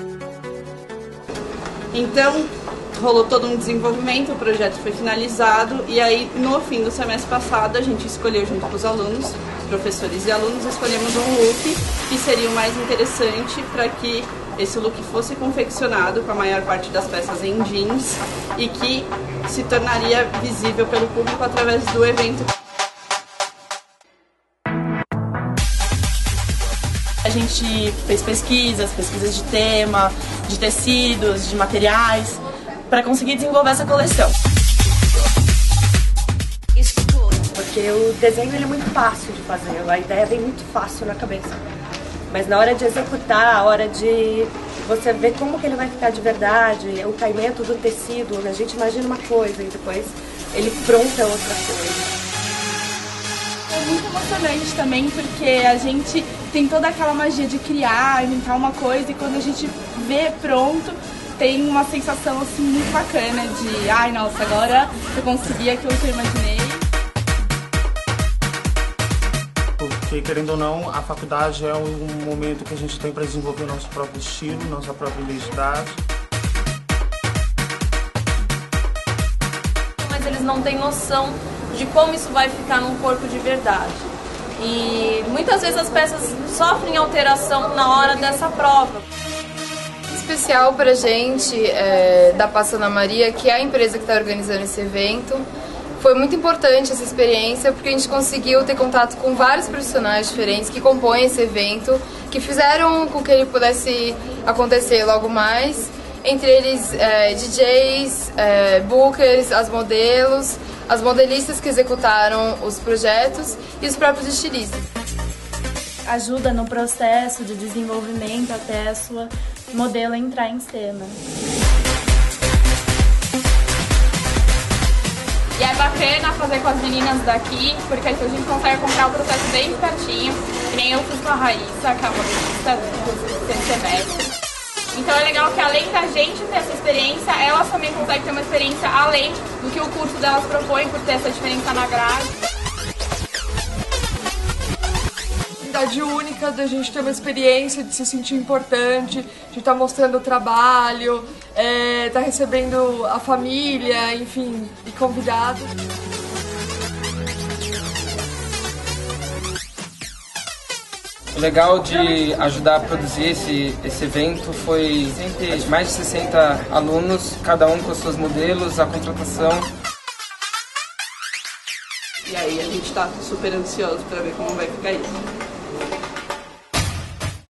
Então, rolou todo um desenvolvimento, o projeto foi finalizado e aí no fim do semestre passado a gente escolheu junto com os alunos, professores e alunos, escolhemos um look que seria o mais interessante para que esse look fosse confeccionado com a maior parte das peças em jeans e que se tornaria visível pelo público através do evento. A gente fez pesquisas de tema, de tecidos, de materiais, para conseguir desenvolver essa coleção. Porque o desenho ele é muito fácil de fazer, a ideia vem muito fácil na cabeça. Mas na hora de executar, a hora de você ver como que ele vai ficar de verdade, o caimento do tecido, a gente imagina uma coisa e depois ele pronto é outra coisa. É muito emocionante também, porque a gente tem toda aquela magia de criar, inventar uma coisa, e quando a gente vê pronto, tem uma sensação assim muito bacana de ai, nossa, agora eu consegui aquilo que eu imaginei. Porque, querendo ou não, a faculdade é um momento que a gente tem para desenvolver nosso próprio estilo, nossa própria identidade. Mas eles não têm noção de como isso vai ficar num corpo de verdade. E muitas vezes as peças sofrem alteração na hora dessa prova. Especial pra gente da Passo Ana Maria, que é a empresa que está organizando esse evento. Foi muito importante essa experiência porque a gente conseguiu ter contato com vários profissionais diferentes que compõem esse evento, que fizeram com que ele pudesse acontecer logo mais, entre eles DJs, bookers, as modelos, as modelistas que executaram os projetos e os próprios estilistas. Ajuda no processo de desenvolvimento até a sua modelo entrar em cena. E é bacana fazer com as meninas daqui, porque a gente consegue acompanhar o processo bem pertinho, que nem eu fiz com a Raíssa, que é a modelista do semestre. Então é legal que além da gente ter essa experiência, elas também conseguem ter uma experiência além do que o curso delas propõe, por ter essa diferença na grade. Única da gente ter uma experiência de se sentir importante, de estar mostrando o trabalho, estar recebendo a família, enfim, e convidados. O legal de ajudar a produzir esse evento foi ter mais de 60 alunos, cada um com seus modelos, a contratação. E aí a gente está super ansioso para ver como vai ficar isso.